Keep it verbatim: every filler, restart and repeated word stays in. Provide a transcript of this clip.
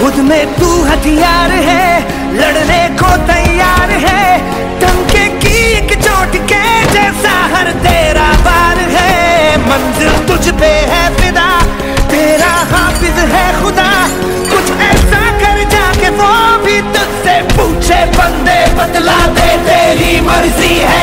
खुद में तू हथियार है, लड़ने को तैयार है। टंके की एक चोट के जैसा हर तेरा बार है। मंजिल तुझ पे है फिदा, तेरा हाफिज है खुदा। कुछ ऐसा कर जाके वो भी तुझसे पूछे, बंदे बतला दे, तेरी मर्जी है।